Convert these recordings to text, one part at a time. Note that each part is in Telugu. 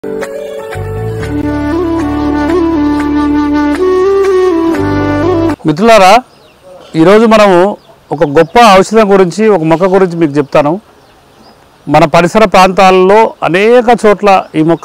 మిత్రులారా, ఈరోజు మనము ఒక గొప్ప ఔషధం గురించి, ఒక మొక్క గురించి మీకు చెప్తాను. మన పరిసర ప్రాంతాల్లో అనేక చోట్ల ఈ మొక్క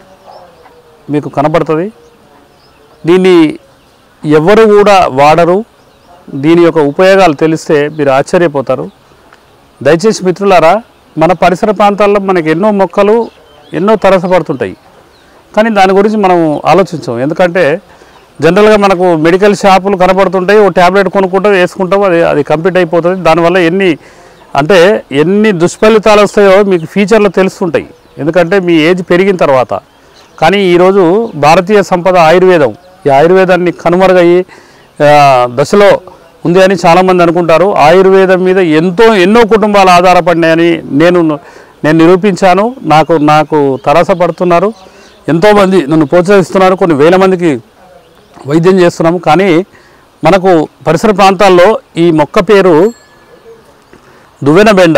మీకు కనబడుతుంది. దీన్ని ఎవరు కూడా వాడరు. దీని యొక్క ఉపయోగాలు తెలిస్తే మీరు ఆశ్చర్యపోతారు. దయచేసి మిత్రులారా, మన పరిసర ప్రాంతాల్లో మనకి ఎన్నో మొక్కలు ఎన్నో తరసపడుతుంటాయి, కానీ దాని గురించి మనం ఆలోచించాం. ఎందుకంటే జనరల్గా మనకు మెడికల్ షాపులు కనబడుతుంటాయి, ఓ ట్యాబ్లెట్ కొనుక్కుంటాం, వేసుకుంటాం, అది కంప్లీట్ అయిపోతుంది. దానివల్ల ఎన్ని దుష్ఫలితాలు వస్తాయో మీకు ఫ్యూచర్లో తెలుస్తుంటాయి, ఎందుకంటే మీ ఏజ్ పెరిగిన తర్వాత. కానీ ఈరోజు భారతీయ సంపద ఆయుర్వేదం, ఈ ఆయుర్వేదాన్ని కనుమరుగయ్యి దశలో ఉంది అని చాలామంది అనుకుంటారు. ఆయుర్వేదం మీద ఎన్నో కుటుంబాలు ఆధారపడినాయని నేను నిరూపించాను. నాకు తరసపడుతున్నారు, ఎంతోమంది నన్ను ప్రోత్సహిస్తున్నారు, కొన్ని వేల మందికి వైద్యం చేస్తున్నాము. కానీ మనకు పరిసర ప్రాంతాల్లో ఈ మొక్క పేరు దువ్వెన బెండ.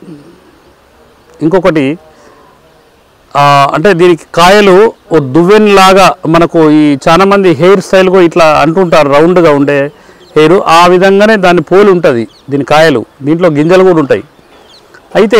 ఇంకొకటి అంటే దీనికి కాయలు ఓ దువ్వెనలాగా మనకు ఈ చాలామంది హెయిర్ స్టైల్గా ఇట్లా అంటుంటారు, రౌండ్గా ఉండే హెయిర్, ఆ విధంగానే దాని పోలి ఉంటుంది దీని కాయలు. దీంట్లో గింజలు కూడా ఉంటాయి. అయితే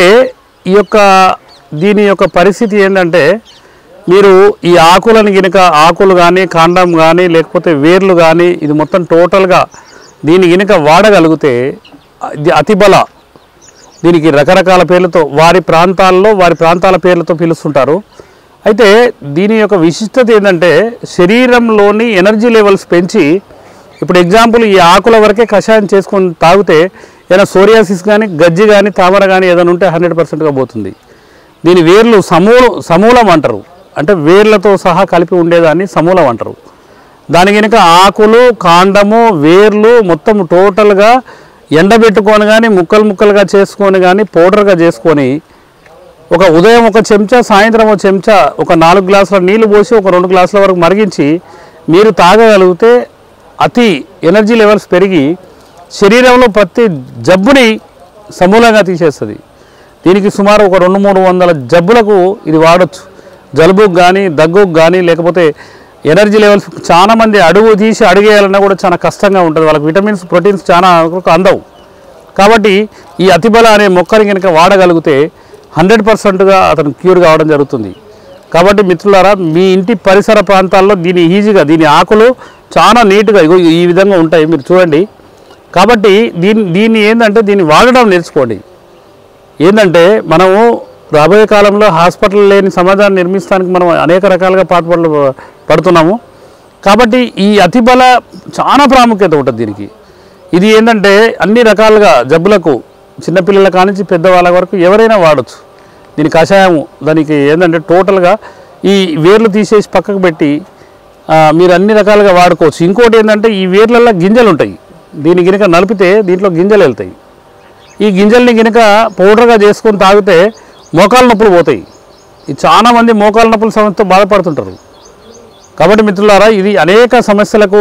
దీని యొక్క పరిస్థితి ఏంటంటే, మీరు ఈ ఆకులను గినక, ఆకులు కానీ కాండం కానీ లేకపోతే వేర్లు కానీ, ఇది మొత్తం టోటల్గా దీని గినక వాడగలిగితే ఇది అతిబల. దీనికి రకరకాల పేర్లతో వారి ప్రాంతాల పేర్లతో పిలుస్తుంటారు. అయితే దీని యొక్క విశిష్టత ఏంటంటే, శరీరంలోని ఎనర్జీ లెవెల్స్ పెంచి, ఇప్పుడు ఎగ్జాంపుల్ ఈ ఆకుల వరకే కషాయం చేసుకొని తాగితే ఏదైనా సోరియాసిస్ కానీ, గజ్జి కానీ, తామర కానీ ఏదైనా ఉంటే 100%గా పోతుంది. దీని వేర్లు సమూలం అంటారు, అంటే వేర్లతో సహా కలిపి ఉండేదాన్ని సమూలం అంటారు. దాని కనుక ఆకులు, కాండము, వేర్లు మొత్తం టోటల్గా ఎండబెట్టుకొని కానీ, ముక్కలుగా చేసుకొని కానీ, పౌడర్గా చేసుకొని ఉదయం ఒక చెంచా, సాయంత్రం ఒక చెంచా, ఒక 4 గ్లాసుల నీళ్లు పోసి ఒక 2 గ్లాసుల వరకు మరిగించి మీరు తాగగలిగితే అతి ఎనర్జీ లెవెల్స్ పెరిగి శరీరంలో ప్రతి జబ్బుని సమూలంగా తీసేస్తుంది. దీనికి సుమారు ఒక 200-300 జబ్బులకు ఇది వాడచ్చు. జలుబుకు కానీ, దగ్గుకు కానీ, లేకపోతే ఎనర్జీ లెవెల్స్ చాలామంది అడుగు తీసి అడిగేయాలన్నా కూడా చాలా కష్టంగా ఉంటుంది. వాళ్ళకి విటమిన్స్, ప్రోటీన్స్ చాలా అందవు. కాబట్టి ఈ అతిబల అనే మొక్కని కనుక వాడగలిగితే 100%గా అతను క్యూర్ కావడం జరుగుతుంది. కాబట్టి మిత్రులారా, మీ ఇంటి పరిసర ప్రాంతాల్లో దీని ఆకులు చాలా నీట్గా ఈ విధంగా ఉంటాయి, మీరు చూడండి. కాబట్టి దీన్ని ఏంటంటే దీన్ని వాడడం నేర్చుకోండి. ఏంటంటే మనము రాబోయే కాలంలో హాస్పిటల్ లేని సమాజాన్ని నిర్మించడానికి మనం అనేక రకాలుగా పడుతున్నాము. కాబట్టి ఈ అతిబల చాలా ప్రాముఖ్యత ఉంటుంది దీనికి. ఇది ఏంటంటే అన్ని రకాలుగా జబ్బులకు, చిన్నపిల్లల కానించి పెద్దవాళ్ళ వరకు ఎవరైనా వాడచ్చు. దీని కషాయము, దానికి ఏంటంటే టోటల్గా ఈ వేర్లు తీసేసి పక్కకు పెట్టి మీరు అన్ని రకాలుగా వాడుకోవచ్చు. ఇంకోటి ఏంటంటే ఈ వేర్లలో గింజలు ఉంటాయి. దీన్ని గినక నలిపితే దీంట్లో గింజలు వెళ్తాయి. ఈ గింజల్ని గినక పౌడర్గా చేసుకొని తాగితే మోకాళ్ళ నొప్పులు పోతాయి. ఇది చాలామంది మోకాళ్ళ నొప్పుల సమస్యతో బాధపడుతుంటారు. కాబట్టి మిత్రులారా, ఇది అనేక సమస్యలకు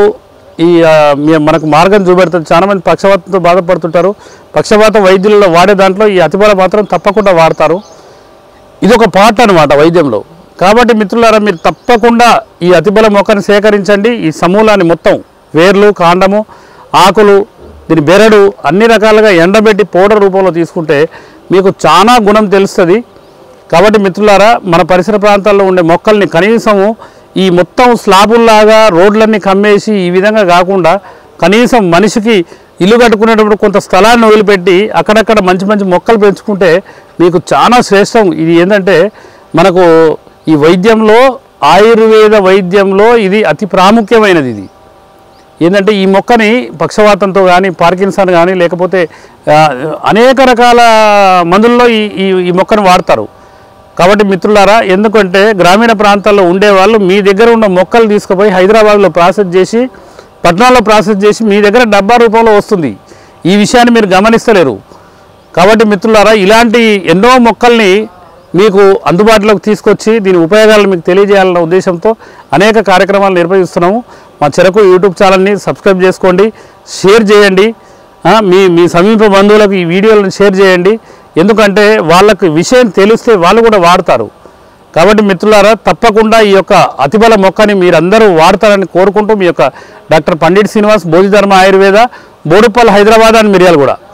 మనకు మార్గం చూపెడుతుంది. చాలామంది పక్షవాతంతో బాధపడుతుంటారు. పక్షవాత వైద్యులలో వాడే దాంట్లో ఈ అతిబల మాత్రం తప్పకుండా వాడతారు. ఇది ఒక పార్ట్ అన్నమాట వైద్యంలో. కాబట్టి మిత్రులారా, మీరు తప్పకుండా ఈ అతిబల మొక్కను సేకరించండి. ఈ సమూలాన్ని మొత్తం వేర్లు, కాండము, ఆకులు, దీని బెరడు అన్ని రకాలుగా ఎండబెట్టి పౌడర్ రూపంలో తీసుకుంటే మీకు చాలా గుణం తెలుస్తుంది. కాబట్టి మిత్రులారా, మన పరిసర ప్రాంతాల్లో ఉండే మొక్కల్ని కనీసము ఈ మొత్తం స్లాబుల్లాగా రోడ్లన్నీ కమ్మేసి ఈ విధంగా కాకుండా కనీసం మనిషికి ఇల్లు కట్టుకునేటప్పుడు కొంత స్థలాన్ని వదిలిపెట్టి అక్కడక్కడ మంచి మంచి మొక్కలు పెంచుకుంటే మీకు చాలా శ్రేష్టం. ఇది ఏంటంటే మనకు ఈ వైద్యంలో, ఆయుర్వేద వైద్యంలో ఇది అతి ప్రాముఖ్యమైనది. ఇది ఏంటంటే ఈ మొక్కని పక్షవాతంతో కానీ, పార్కిన్సన్ కానీ, లేకపోతే అనేక రకాల మందుల్లో ఈ మొక్కను వాడతారు. కాబట్టి మిత్రులారా, ఎందుకంటే గ్రామీణ ప్రాంతాల్లో ఉండేవాళ్ళు మీ దగ్గర ఉన్న మొక్కలు తీసుకుపోయి హైదరాబాద్లో ప్రాసెస్ చేసి, పట్టణాల్లో ప్రాసెస్ చేసి మీ దగ్గర డబ్బా రూపంలో వస్తుంది. ఈ విషయాన్ని మీరు గమనిస్తలేరు. కాబట్టి మిత్రులారా, ఇలాంటి ఎన్నో మొక్కల్ని మీకు అందుబాటులోకి తీసుకొచ్చి దీని ఉపయోగాలను మీకు తెలియజేయాలన్న ఉద్దేశంతో అనేక కార్యక్రమాలు నిర్వహిస్తున్నాము. మా చెరకు యూట్యూబ్ ఛానల్ని సబ్స్క్రైబ్ చేసుకోండి, షేర్ చేయండి. మీ సమీప బంధువులకు ఈ వీడియోలను షేర్ చేయండి. ఎందుకంటే వాళ్ళకు విషయం తెలిస్తే వాళ్ళు కూడా వాడతారు. కాబట్టి మిత్రులారా తప్పకుండా ఈ యొక్క అతిబల మొక్కని మీరందరూ వాడతారని కోరుకుంటూ మీ యొక్క డాక్టర్ పండిట్ శ్రీనివాస్ బోధిధర్మ ఆయుర్వేద బోడుపల్ హైదరాబాద్ అండ్ మిర్యాలగూడ.